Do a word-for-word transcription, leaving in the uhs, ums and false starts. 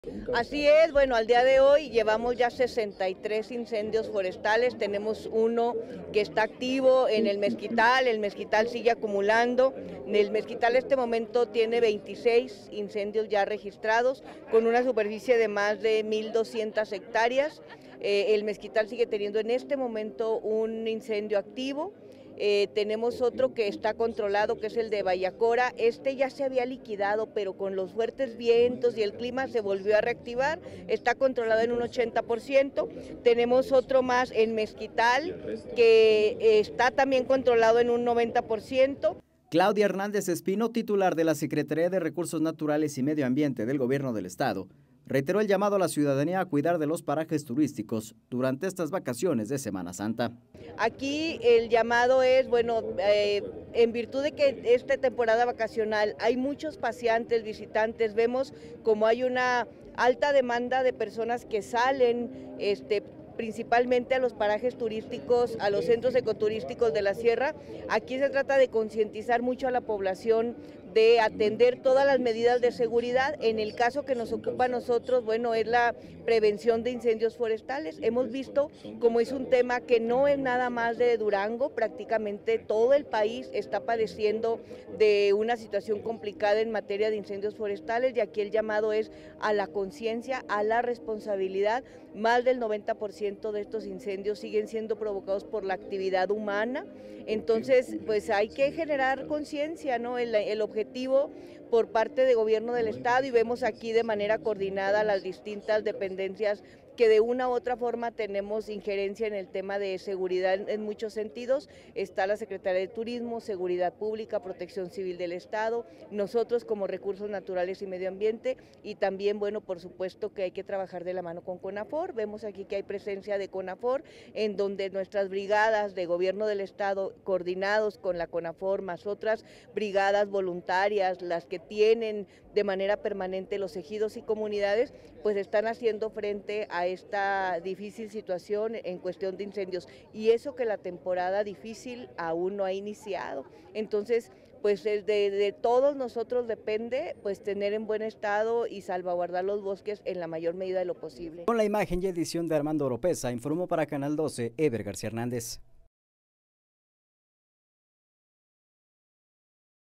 Así es, bueno, al día de hoy llevamos ya sesenta y tres incendios forestales, tenemos uno que está activo en el Mezquital, el Mezquital sigue acumulando, el Mezquital en este momento tiene veintiséis incendios ya registrados, con una superficie de más de mil doscientas hectáreas, eh, el Mezquital sigue teniendo en este momento un incendio activo. Eh, tenemos otro que está controlado, que es el de Bayacora. Este ya se había liquidado, pero con los fuertes vientos y el clima se volvió a reactivar. Está controlado en un ochenta por ciento. Tenemos otro más en Mezquital, que está también controlado en un noventa por ciento. Claudia Hernández Espino, titular de la Secretaría de Recursos Naturales y Medio Ambiente del Gobierno del Estado, reiteró el llamado a la ciudadanía a cuidar de los parajes turísticos durante estas vacaciones de Semana Santa. Aquí el llamado es, bueno, eh, en virtud de que esta temporada vacacional hay muchos paseantes, visitantes, vemos como hay una alta demanda de personas que salen, este, principalmente a los parajes turísticos, a los centros ecoturísticos de la sierra. Aquí se trata de concientizar mucho a la población, de atender todas las medidas de seguridad. En el caso que nos ocupa a nosotros, bueno, es la prevención de incendios forestales. Hemos visto como es un tema que no es nada más de Durango, prácticamente todo el país está padeciendo de una situación complicada en materia de incendios forestales, y aquí el llamado es a la conciencia, a la responsabilidad. Más del noventa por ciento de estos incendios siguen siendo provocados por la actividad humana, entonces pues hay que generar conciencia, ¿no? El, el objetivo por parte del gobierno del estado, y vemos aquí de manera coordinada las distintas dependencias que de una u otra forma tenemos injerencia en el tema de seguridad en, en muchos sentidos. Está la Secretaría de Turismo, Seguridad Pública, Protección Civil del Estado, nosotros como Recursos Naturales y Medio Ambiente, y también, bueno, por supuesto que hay que trabajar de la mano con CONAFOR. Vemos aquí que hay presencia de CONAFOR, en donde nuestras brigadas de gobierno del estado, coordinados con la CONAFOR, más otras brigadas voluntarias, las que tienen de manera permanente los ejidos y comunidades, pues están haciendo frente a esta difícil situación en cuestión de incendios, y eso que la temporada difícil aún no ha iniciado. Entonces, pues de, de todos nosotros depende pues tener en buen estado y salvaguardar los bosques en la mayor medida de lo posible. Con la imagen y edición de Armando Oropesa, informó para Canal doce, Eber García Hernández.